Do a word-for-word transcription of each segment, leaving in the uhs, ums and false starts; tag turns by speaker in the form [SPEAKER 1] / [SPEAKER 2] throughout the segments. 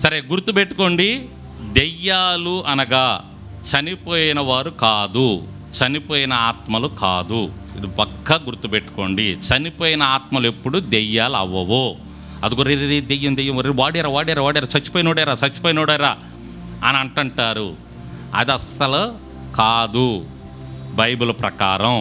[SPEAKER 1] సరే, గుర్తుపెట్టుకోండి, దెయ్యాలు అనగా చనిపోయిన వారు కాదు, చనిపోయిన ఆత్మలు కాదు. ఇది పక్కా గుర్తుపెట్టుకోండి. చనిపోయిన ఆత్మలు ఎప్పుడు దెయ్యాలు అవ్వవు. అదిగో రే రే దెయ్యం దెయ్యం రే వాడారా వాడారా వాడారా చచ్చిపోయినోడారా చచ్చిపోయినోడారా అని అంటుంటారు. అది అస్సలు కాదు. బైబిల్ ప్రకారం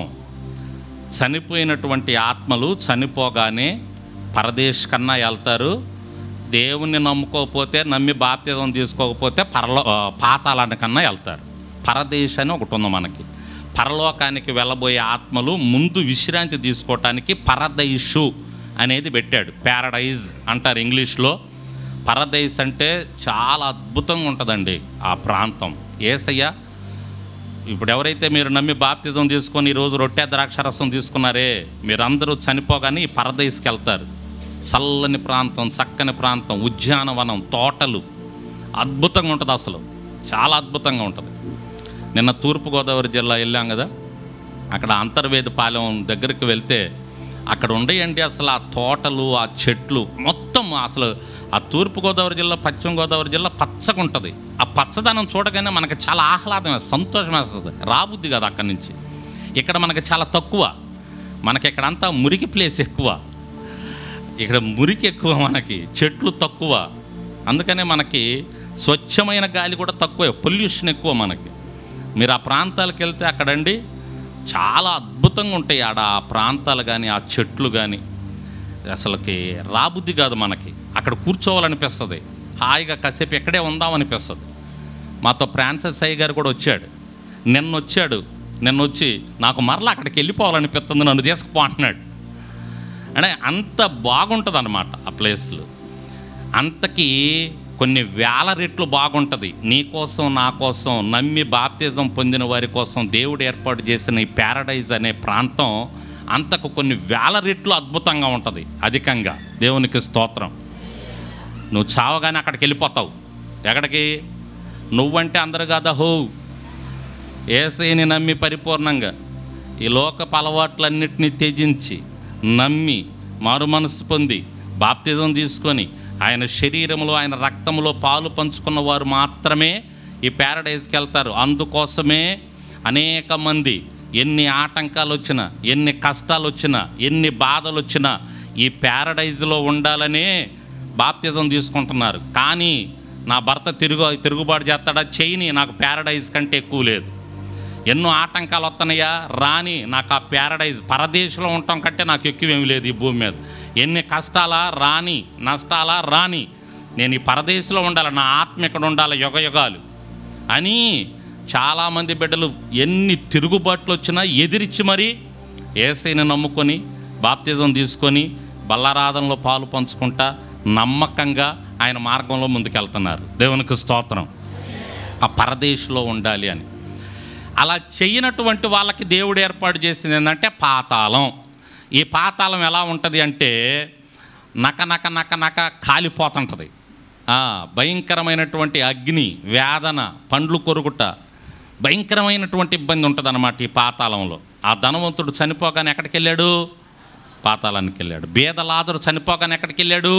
[SPEAKER 1] చనిపోయినటువంటి ఆత్మలు చనిపోగానే పరదేశ్ కన్నా వెళ్తారు. దేవుణ్ణి నమ్ముకోకపోతే, నమ్మి బాప్తిజం తీసుకోకపోతే పరలో పాతాళానికన్నా వెళ్తారు. పరదేశ్ అని ఒకటి ఉంది మనకి. పరలోకానికి వెళ్ళబోయే ఆత్మలు ముందు విశ్రాంతి తీసుకోవటానికి పరదైషు అనేది పెట్టాడు. ప్యారడైజ్ అంటారు ఇంగ్లీష్లో. పరదైస్ అంటే చాలా అద్భుతంగా ఉంటుందండి ఆ ప్రాంతం. యేసయ్య ఇప్పుడు ఎవరైతే మీరు నమ్మి బాప్తిజం తీసుకొని ఈరోజు రొట్టె ద్రాక్షరసం తీసుకున్నారే, మీరందరూ చనిపోగానే ఈ పరదైస్కి వెళ్తారు. చల్లని ప్రాంతం, చక్కని ప్రాంతం, ఉద్యానవనం, తోటలు, అద్భుతంగా ఉంటుంది. అసలు చాలా అద్భుతంగా ఉంటుంది. నిన్న తూర్పుగోదావరి జిల్లా వెళ్ళాం కదా, అక్కడ అంతర్వేదిపాలెం దగ్గరికి వెళ్తే అక్కడ ఉండేయండి అసలు ఆ తోటలు, ఆ చెట్లు మొత్తం. అసలు ఆ తూర్పుగోదావరి జిల్లా, పశ్చిమ గోదావరి జిల్లా పచ్చగా ఉంటుంది. ఆ పచ్చదనం చూడగానే మనకి చాలా ఆహ్లాదం, సంతోషం వేస్తుంది. రాబుద్ది కదా అక్కడి నుంచి. ఇక్కడ మనకి చాలా తక్కువ. మనకి ఇక్కడంతా మురికి ప్లేస్ ఎక్కువ, ఇక్కడ మురికి ఎక్కువ, మనకి చెట్లు తక్కువ. అందుకనే మనకి స్వచ్ఛమైన గాలి కూడా తక్కువ, పొల్యూషన్ ఎక్కువ మనకి. మీరు ఆ ప్రాంతాలకు వెళ్తే అక్కడండి చాలా అద్భుతంగా ఉంటాయి. ఆడ ఆ ప్రాంతాలు కానీ, ఆ చెట్లు కానీ అసలుకి రాబుద్ది కాదు మనకి. అక్కడ కూర్చోవాలనిపిస్తుంది, హాయిగా కాసేపు ఎక్కడే ఉందామనిపిస్తుంది. మాతో ఫ్రాన్సిస్ అయ్య గారు కూడా వచ్చాడు. నిన్న వచ్చాడు. నిన్న వచ్చి నాకు మరలా అక్కడికి వెళ్ళిపోవాలనిపిస్తుంది, నన్ను తీసుకుపో అంటున్నాడు. అంటే అంత బాగుంటుంది అన్నమాట ఆ ప్లేస్లు. అంతకీ కొన్ని వేల రెట్లు బాగుంటుంది. నీ కోసం, నా కోసం, నమ్మి బాప్తిజం పొందిన వారి కోసం దేవుడు ఏర్పాటు చేసిన ఈ ప్యారడైజ్ అనే ప్రాంతం అంతకు కొన్ని వేల రెట్లు అద్భుతంగా ఉంటుంది, అధికంగా. దేవునికి స్తోత్రం. నువ్వు చావగానే అక్కడికి వెళ్ళిపోతావు. ఎక్కడికి? నువ్వంటే అందరు కాదా, హో యేసయ్యని నమ్మి పరిపూర్ణంగా ఈ లోకపు అలవాట్లన్నిటినీ త్యజించి నమ్మి మారు మనసు పొంది బాప్తిజం తీసుకొని ఆయన శరీరంలో, ఆయన రక్తంలో పాలు పంచుకున్న వారు మాత్రమే ఈ ప్యారడైజ్కి వెళ్తారు. అందుకోసమే అనేక మంది ఎన్ని ఆటంకాలు వచ్చినా, ఎన్ని కష్టాలు వచ్చినా, ఎన్ని బాధలు వచ్చినా ఈ ప్యారడైజ్లో ఉండాలనే బాప్తిజం తీసుకుంటున్నారు. కానీ నా భర్త తిరుగు తిరుగుబాటు చేస్తాడా, చేయని, నాకు ప్యారడైజ్ కంటే ఎక్కువ లేదు. ఎన్నో ఆటంకాలు వస్తున్నాయా, రాని, నాకు ఆ ప్యారడైజ్ పరదేశంలో ఉండటం కంటే నాకు ఎక్కువేమీ లేదు ఈ భూమి మీద. ఎన్ని కష్టాలా రాని, నష్టాలా రాని, నేను ఈ పరదేశంలో ఉండాలి, నా ఆత్మ ఇక్కడ ఉండాలి యుగ యుగాలు అని చాలామంది బిడ్డలు ఎన్ని తిరుగుబాట్లు వచ్చినా ఎదిరించి మరీ యేసయ్యని నమ్ముకొని బాప్తిజం తీసుకొని బల్లారాధనలో పాలు పంచుకుంటా నమ్మకంగా ఆయన మార్గంలో ముందుకెళ్తున్నారు. దేవునికి స్తోత్రం. ఆ పరదేశంలో ఉండాలి అని. అలా చేయనటువంటి వాళ్ళకి దేవుడు ఏర్పాటు చేసింది ఏంటంటే పాతాళం. ఈ పాతాళం ఎలా ఉంటుంది అంటే నక నక నక నక కాలిపోతుంటుంది. భయంకరమైనటువంటి అగ్ని, వేదన, పండ్లు కొరుకుట, భయంకరమైనటువంటి ఇబ్బంది ఉంటుంది అన్నమాట ఈ పాతాళంలో. ఆ ధనవంతుడు చనిపోగానే ఎక్కడికి వెళ్ళాడు? పాతాళానికి వెళ్ళాడు. బీదలాదరు చనిపోగానే ఎక్కడికి వెళ్ళాడు?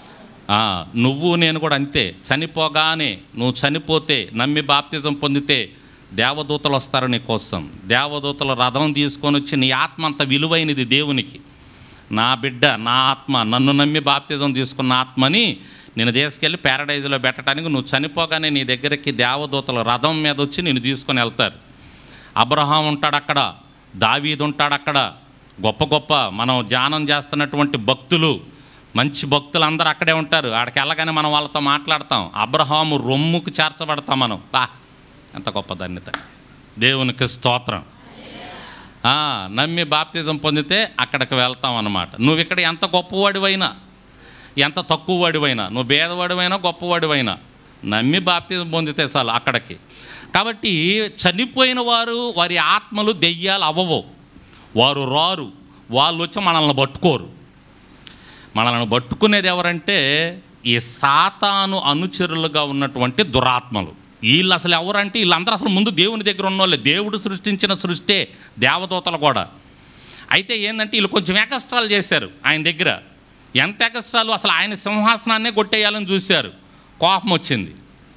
[SPEAKER 1] నువ్వు నేను కూడా అంతే. చనిపోగానే, నువ్వు చనిపోతే, నమ్మి బాప్తిజం పొందితే దేవదూతలు వస్తారు నీ కోసం. దేవదూతలు రథం తీసుకొని వచ్చి, నీ ఆత్మ అంత విలువైనది దేవునికి, నా బిడ్డ, నా ఆత్మ, నన్ను నమ్మి బాప్తిజం తీసుకున్న ఆత్మని నేను తీసుకెళ్ళి ప్యారడైజ్లో పెట్టడానికి నువ్వు చనిపోగానే నీ దగ్గరికి దేవదూతలు రథం మీద వచ్చి నిన్ను తీసుకొని వెళ్తారు. అబ్రహాం ఉంటాడు అక్కడ, దావీదు ఉంటాడు అక్కడ, గొప్ప గొప్ప మనం ధ్యానం చేస్తున్నటువంటి భక్తులు, మంచి భక్తులు అందరూ అక్కడే ఉంటారు. ఆడికి వెళ్ళగానే మనం వాళ్ళతో మాట్లాడతాం. అబ్రహాము రొమ్ముకు చేర్చబడతాం మనం. బా, ఎంత గొప్ప ధన్యత. దేవునికి స్తోత్రం. నమ్మి బాప్తిజం పొందితే అక్కడికి వెళ్తాం అన్నమాట. నువ్వు ఇక్కడ ఎంత గొప్పవాడివైనా, ఎంత తక్కువ వాడివైనా, నువ్వు భేదవాడివైనా గొప్పవాడివైనా, నమ్మి బాప్తిజం పొందితే చాలు అక్కడికి. కాబట్టి చనిపోయిన వారు, వారి ఆత్మలు దెయ్యాలు అవ్వవు. వారు రారు, వాళ్ళు వచ్చి మనల్ని పట్టుకోరు. మనల్ని పట్టుకునేది ఎవరంటే ఈ సాతాను అనుచరులుగా ఉన్నటువంటి దురాత్మలు. వీళ్ళు అసలు ఎవరంటే వీళ్ళందరూ అసలు ముందు దేవుని దగ్గర ఉన్నవాళ్ళే. దేవుడు సృష్టించిన సృష్టే దేవదూతలు కూడా. అయితే ఏంటంటే వీళ్ళు కొంచెం ఎకస్ట్రాలు చేశారు ఆయన దగ్గర. ఎంత ఎకస్ట్రాలు, అసలు ఆయన సింహాసనాన్నే కొట్టేయాలని చూశారు. కోపం వచ్చింది,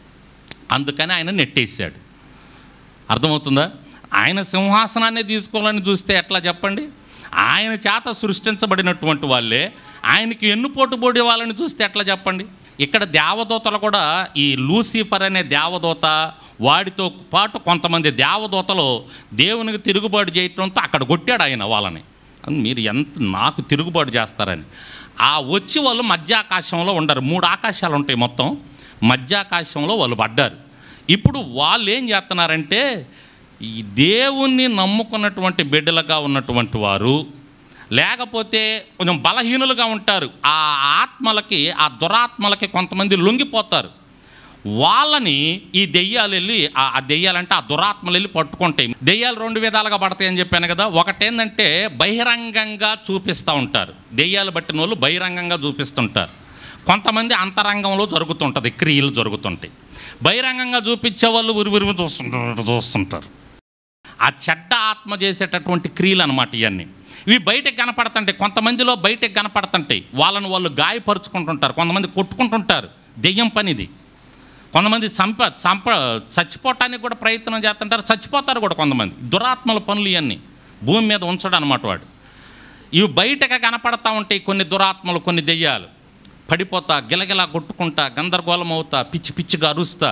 [SPEAKER 1] అందుకని ఆయన నెట్టేశాడు. అర్థమవుతుందా? ఆయన సింహాసనాన్ని తీసుకోవాలని చూస్తే ఎట్లా చెప్పండి? ఆయన చేత సృష్టించబడినటువంటి వాళ్ళే ఆయనకి ఎన్నుపోటు పొడి వాళ్ళని చూస్తే ఎట్లా చెప్పండి? ఇక్కడ దేవదూతలు కూడా, ఈ లూసిఫర్ అనే దేవదూత వాడితో పాటు కొంతమంది దేవదూతలు దేవునికి తిరుగుబాటు చేయటంతో అక్కడ కొట్టాడు ఆయన వాళ్ళని. మీరు ఎంత నాకు తిరుగుబాటు చేస్తారని. ఆ వచ్చి వాళ్ళు మధ్యాకాశంలో ఉండరు. మూడు ఆకాశాలు ఉంటాయి మొత్తం, మధ్యాకాశంలో వాళ్ళు పడ్డారు. ఇప్పుడు వాళ్ళు ఏం చేస్తున్నారంటే, ఈ దేవుణ్ణి నమ్ముకున్నటువంటి బిడ్డలుగా ఉన్నటువంటి వారు, లేకపోతే కొంచెం బలహీనులుగా ఉంటారు, ఆ ఆత్మలకి, ఆ దురాత్మలకి కొంతమంది లొంగిపోతారు. వాళ్ళని ఈ దెయ్యాలు వెళ్ళి, ఆ దెయ్యాలంటే ఆ దురాత్మలు వెళ్ళి పట్టుకుంటాయి. దెయ్యాలు రెండు విధాలుగా పడతాయని చెప్పాను కదా. ఒకటేంటంటే బహిరంగంగా చూపిస్తూ ఉంటారు, దెయ్యాలు బట్టిన వాళ్ళు బహిరంగంగా చూపిస్తుంటారు. కొంతమంది అంతరంగంలో జరుగుతుంటుంది, క్రియలు జరుగుతుంటాయి. బహిరంగంగా చూపించే వాళ్ళు ఉరి ఉరిమి చూస్తుంటారు చూస్తుంటారు ఆ చెడ్డ ఆత్మ చేసేటటువంటి క్రియలు అన్నమాట ఇవన్నీ. ఇవి బయటకు కనపడుతుంటాయి, కొంతమందిలో బయటకు కనపడుతుంటాయి. వాళ్ళని వాళ్ళు గాయపరుచుకుంటుంటారు, కొంతమంది కొట్టుకుంటుంటారు. దెయ్యం పనిది. కొంతమంది చంప చంప చచ్చిపోవటానికి కూడా ప్రయత్నం చేస్తుంటారు, చచ్చిపోతారు కూడా కొంతమంది. దురాత్మల పనులు ఇవన్నీ భూమి మీద ఉంచడం అనమాట వాడు. ఇవి బయటగా కనపడతా ఉంటాయి. కొన్ని దురాత్మలు, కొన్ని దెయ్యాలు పడిపోతా, గిలగిలా కొట్టుకుంటా, గందరగోళం అవుతా, పిచ్చి పిచ్చిగా అరుస్తా,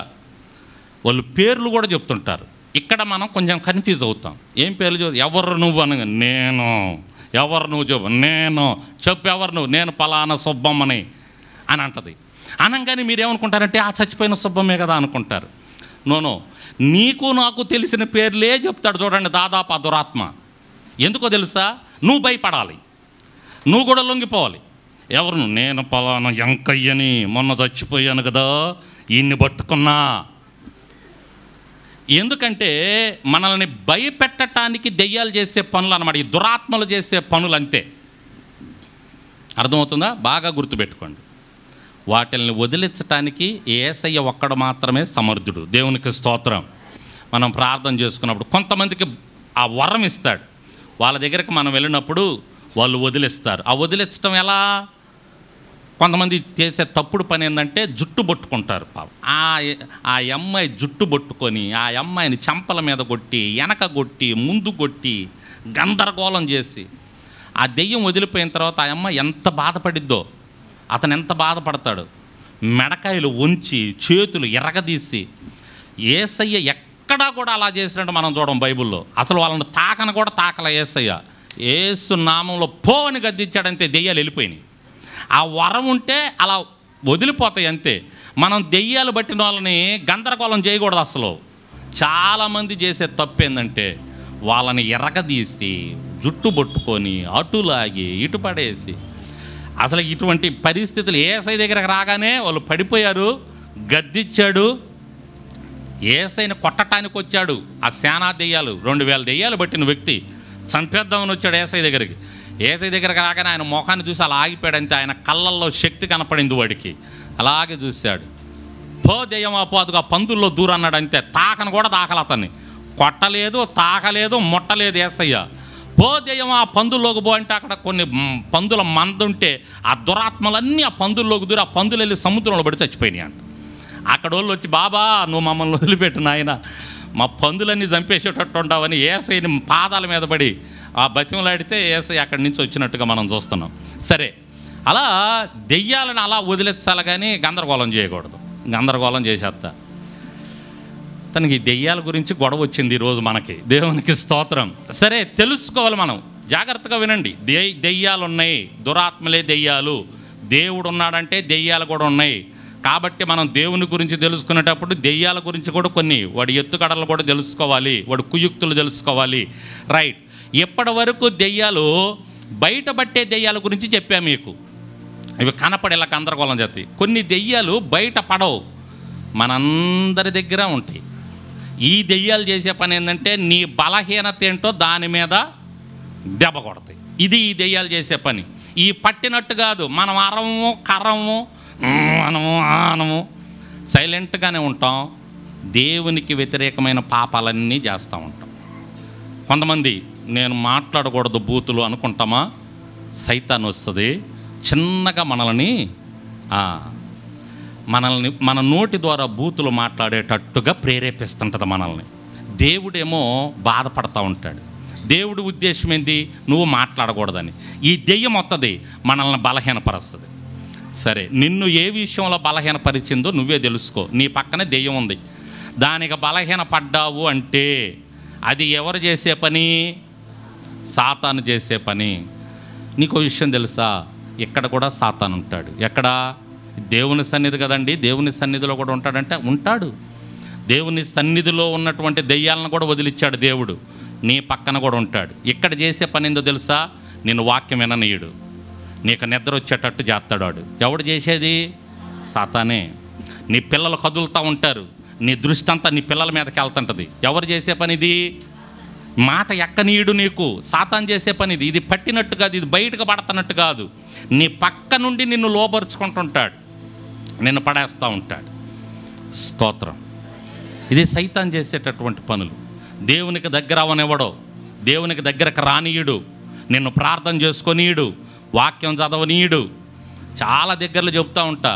[SPEAKER 1] వాళ్ళు పేర్లు కూడా చెప్తుంటారు. ఇక్కడ మనం కొంచెం కన్ఫ్యూజ్ అవుతాం. ఏం పేర్లు చెబుతా? ఎవరు నువ్వు అనగా నేను, ఎవరు నువ్వు చెప్పు, నేను చెప్పు, ఎవరు నువ్వు, నేను పలానా సుబ్బమ్మని అని అంటది. అనగానే మీరేమనుకుంటారంటే ఆ చచ్చిపోయిన సుబ్బమ్మే కదా అనుకుంటారు. నోనో, నీకు నాకు తెలిసిన పేర్లే చెప్తాడు చూడండి దాదాపు ఆ దురాత్మ. ఎందుకో తెలుసా? నువ్వు భయపడాలి, నువ్వు కూడా లొంగిపోవాలి. ఎవరు? నేను పలానా ఎంకయ్యని, మొన్న చచ్చిపోయాను కదా, ఈయన్ని పట్టుకున్నా. ఎందుకంటే మనల్ని భయపెట్టడానికి దెయ్యాలు చేసే పనులు అన్నమాట, ఈ దురాత్మలు చేసే పనులు అంతే. అర్థమవుతుందా? బాగా గుర్తుపెట్టుకోండి. వాటిల్ని వదిలించటానికి యేసయ్య ఒక్కడు మాత్రమే సమర్థుడు. దేవునికి స్తోత్రం. మనం ప్రార్థన చేసుకున్నప్పుడు కొంతమందికి ఆ వరం ఇస్తాడు. వాళ్ళ దగ్గరికి మనం వెళ్ళినప్పుడు వాళ్ళు వదిలేస్తారు. ఆ వదిలించడం ఎలా? కొంతమంది చేసే తప్పుడు పని ఏంటంటే జుట్టు పట్టుకుంటారు. ఆ ఆ అమ్మాయి జుట్టు పట్టుకొని ఆ అమ్మాయిని చెంపల మీద కొట్టి, వెనక కొట్టి, ముందు కొట్టి, గందరగోళం చేసి, ఆ దెయ్యం వదిలిపోయిన తర్వాత ఆ అమ్మాయి ఎంత బాధపడిద్దో, అతను ఎంత బాధపడతాడు. మెడకాయలు వంచి, చేతులు ఎరగదీసి, యేసయ్య ఎక్కడా కూడా అలా చేసినట్టు మనం చూడం బైబిల్లో. అసలు వాళ్ళని తాకను కూడా తాకల యేసయ్య. యేసు నామంలో పో అని గద్దించాడంతే, దెయ్యాలు వెళ్ళిపోయినాయి. ఆ వరం ఉంటే అలా వదిలిపోతాయి అంతే. మనం దెయ్యాలు పట్టిన వాళ్ళని గందరగోళం చేయకూడదు. అసలు చాలామంది చేసే తప్పు ఏంటంటే వాళ్ళని ఎరగదీసి, జుట్టు పట్టుకొని, అటులాగి ఇటు పడేసి, అసలు ఇటువంటి పరిస్థితులు యేసయ్య దగ్గరకు రాగానే వాళ్ళు పడిపోయారు. గద్దించాడు, యేసయ్యని కొట్టడానికి వచ్చాడు. ఆ సేనా దెయ్యాలు, రెండు వేల దెయ్యాలు పట్టిన వ్యక్తి చంపేద్దామని వచ్చాడు యేసయ్య దగ్గరికి. యేసయ్య దగ్గరకు రాగానే ఆయన ముఖాన్ని చూసి అలా ఆగిపోయాడంతే. ఆయన కళ్ళల్లో శక్తి కనపడింది వాడికి. అలాగే చూశాడు. పో దెయ్యమా పో, అదుగా పందుల్లో దూరం అన్నాడు అంతే. తాకను కూడా తాకల, అతన్ని కొట్టలేదు, తాకలేదు, ముట్టలేదు యేసయ్య. పో దెయ్యం ఆ పందుల్లోకి పో అంటే అక్కడ కొన్ని పందుల మంద ఉంటే ఆ దురాత్మలన్నీ ఆ పందుల్లోకి దూరి ఆ పందులు వెళ్ళి సముద్రంలో పడి చచ్చిపోయినాయి అంట. అక్కడ వాళ్ళు వచ్చి, బాబా నువ్వు మమ్మల్ని వదిలిపెట్టు నాయన, మా పందులన్నీ చంపేసేటట్టు ఉంటావని యేసయ్యని పాదాల మీద పడి ఆ బతిమలాడితే యేసయ్య అక్కడి నుంచి వచ్చినట్టుగా మనం చూస్తున్నాం. సరే, అలా దెయ్యాలను అలా వదిలించాలి కానీ గందరగోళం చేయకూడదు. గందరగోళం చేసేస్తా. తనకి దెయ్యాల గురించి గొడవ వచ్చింది ఈరోజు మనకి. దేవునికి స్తోత్రం. సరే, తెలుసుకోవాలి మనం. జాగ్రత్తగా వినండి. దె దెయ్యాలు ఉన్నాయి, దురాత్మలే దెయ్యాలు. దేవుడు ఉన్నాడంటే దెయ్యాలు కూడా ఉన్నాయి. కాబట్టి మనం దేవుని గురించి తెలుసుకునేటప్పుడు దెయ్యాల గురించి కూడా కొన్ని, వాడి ఎత్తుకడలు కూడా తెలుసుకోవాలి, వాడి కుయుక్తులు తెలుసుకోవాలి. రైట్. ఇప్పటి వరకు దెయ్యాలు బయటపట్టే దెయ్యాల గురించి చెప్పాను మీకు. ఇవి కనపడేలా గందరగోళం చేస్తాయి. కొన్ని దెయ్యాలు బయట పడవు, మనందరి దగ్గర ఉంటాయి. ఈ దెయ్యాలు చేసే పని ఏంటంటే నీ బలహీనత ఏంటో దాని మీద దెబ్బ కొడతాయి. ఇది ఈ దెయ్యాలు చేసే పని. ఈ పట్టినట్టు కాదు, మనం అరము కరము మనము ఆనము సైలెంట్గానే ఉంటాం. దేవునికి వ్యతిరేకమైన పాపాలన్నీ చేస్తూ ఉంటాం. కొంతమంది నేను మాట్లాడకూడదు బూతులు అనుకుంటామా, సైతాన్ వస్తుంది చిన్నగా మనల్ని మనల్ని మన నోటి ద్వారా బూతులు మాట్లాడేటట్టుగా ప్రేరేపిస్తుంటుంది మనల్ని. దేవుడేమో బాధపడతా ఉంటాడు. దేవుడి ఉద్దేశం ఏంటి? నువ్వు మాట్లాడకూడదని. ఈ దెయ్యం వస్తుంది, మనల్ని బలహీనపరుస్తుంది. సరే, నిన్ను ఏ విషయంలో బలహీనపరిచిందో నువ్వే తెలుసుకో. నీ పక్కనే దెయ్యం ఉంది, దానికి బలహీనపడ్డావు అంటే అది ఎవరు చేసే పని? సాతాను చేసే పని. నీకు విషయం తెలుసా? ఇక్కడ కూడా సాతాను ఉంటాడు. ఎక్కడ? దేవుని సన్నిధి కదండి, దేవుని సన్నిధిలో కూడా ఉంటాడంటే ఉంటాడు. దేవుని సన్నిధిలో ఉన్నటువంటి దెయ్యాలను కూడా వదిలిచ్చాడు దేవుడు. నీ పక్కన కూడా ఉంటాడు. ఇక్కడ చేసే పని ఏందో తెలుసా? నిన్ను వాక్యం విననీయుడు, నీకు నిద్ర వచ్చేటట్టు చేస్తాడు వాడు. ఎవడు చేసేది? సాతానే. నీ పిల్లలు కదులుతూ ఉంటారు, నీ దృష్టి అంతా నీ పిల్లల మీదకి వెళ్తుంటుంది. ఎవరు చేసే పని ఇది? మాట ఎక్కనీయుడు నీకు. సాతాను చేసే పని ఇది. ఇది పట్టినట్టు కాదు, ఇది బయటకు పడుతున్నట్టు కాదు. నీ పక్క నుండి నిన్ను లోపరుచుకుంటుంటాడు, నిన్ను పడేస్తూ ఉంటాడు. స్తోత్రం. ఇది సైతాన్ చేసేటటువంటి పనులు. దేవునికి దగ్గర అవనివ్వడు, దేవునికి దగ్గరకు రానీయుడు, నిన్ను ప్రార్థన చేసుకొనీయుడు, వాక్యం చదవనీయుడు. చాలా దగ్గరలో చెప్తూ ఉంటా,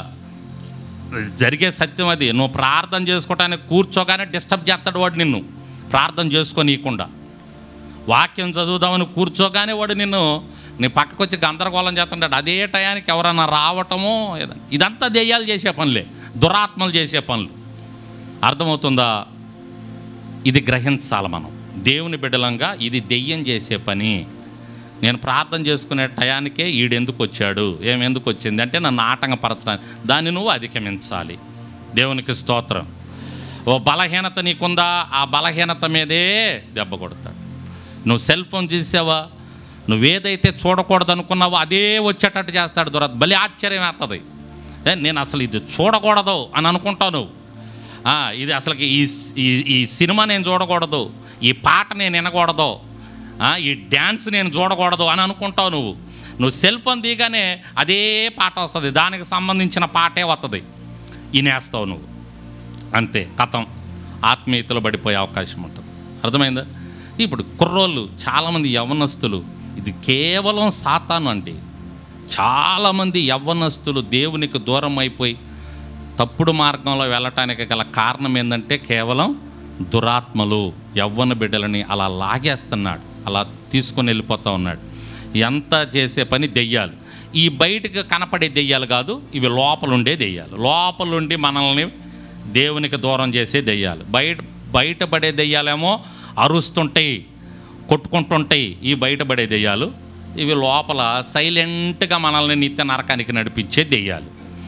[SPEAKER 1] జరిగే సత్యం అది. నువ్వు ప్రార్థన చేసుకోవటానికి కూర్చోగానే డిస్టర్బ్ చేస్తాడు వాడు నిన్ను, ప్రార్థన చేసుకోనీయకుండా. వాక్యం చదువుదామని కూర్చోగానే వాడు నిన్ను నీ పక్కకు వచ్చి గందరగోళం చేస్తుంటాడు. అదే టయానికి ఎవరన్నా రావటమో, ఇదంతా దెయ్యాలు చేసే పనులే, దురాత్మలు చేసే పనులు. అర్థమవుతుందా? ఇది గ్రహించాలి మనం దేవుని బిడ్డలంగా. ఇది దెయ్యం చేసే పని. నేను ప్రార్థన చేసుకునే టయానికే ఈడెందుకు వచ్చాడు, ఏమెందుకు వచ్చింది అంటే నన్ను ఆటంకపరచడానికి. దాన్ని నువ్వు అధిగమించాలి. దేవునికి స్తోత్రం. ఓ బలహీనత నీకుందా, ఆ బలహీనత మీదే దెబ్బ కొడతాడు. నువ్వు సెల్ ఫోన్ చూసావా, నువ్వేదైతే చూడకూడదు అనుకున్నావో అదే వచ్చేటట్టు చేస్తాడు దురద్. బలి ఆశ్చర్యం వేస్తుంది. నేను అసలు ఇది చూడకూడదు అని అనుకుంటావు నువ్వు. ఇది అసలుకి ఈ ఈ సినిమా నేను చూడకూడదు, ఈ పాట నేను వినకూడదు, ఈ డ్యాన్స్ నేను చూడకూడదు అని అనుకుంటావు నువ్వు. నువ్వు సెల్ ఫోన్ దిగానే అదే పాట వస్తుంది, దానికి సంబంధించిన పాటే వస్తుంది, వినేస్తావు నువ్వు. అంతే, కథం, ఆత్మీయతలో పడిపోయే అవకాశం ఉంటుంది. అర్థమైందా? ఇప్పుడు కుర్రోళ్ళు చాలామంది యవ్వనస్తులు, ఇది కేవలం సాతాను అండి. చాలామంది యవ్వనస్తులు దేవునికి దూరం అయిపోయి తప్పుడు మార్గంలో వెళ్ళటానికి గల కారణం ఏంటంటే కేవలం దురాత్మలు యవ్వన బిడ్డలని అలా లాగేస్తున్నాడు, అలా తీసుకొని వెళ్ళిపోతూ ఉన్నాడు. ఎంత చేసే పని దెయ్యాలు. ఈ బయటకు కనపడే దెయ్యాలు కాదు, ఇవి లోపలుండే దెయ్యాలు. లోపలుండి మనల్ని దేవునికి దూరం చేసే దెయ్యాలు. బయట బయటపడే దెయ్యాలేమో అరుస్తుంటాయి, కొట్టుకుంటుంటాయి. ఈ బయటపడే దెయ్యాలు ఇవి లోపల సైలెంట్గా మనల్ని నిత్య నరకానికి నడిపించే దెయ్యాలు.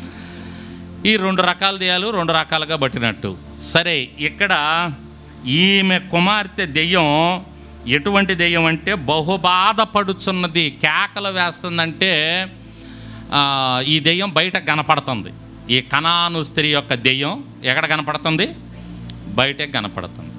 [SPEAKER 1] ఈ రెండు రకాల దెయ్యాలు రెండు రకాలుగా పట్టినట్టు. సరే, ఇక్కడ ఈమె కుమార్తె దెయ్యం ఎటువంటి దెయ్యం అంటే బహుబాధపడుచున్నది, కేకలు వేస్తుందంటే ఈ దెయ్యం బయట కనపడుతుంది. ఈ కనాను స్త్రీ యొక్క దెయ్యం ఎక్కడ కనపడుతుంది? బయటే కనపడుతుంది.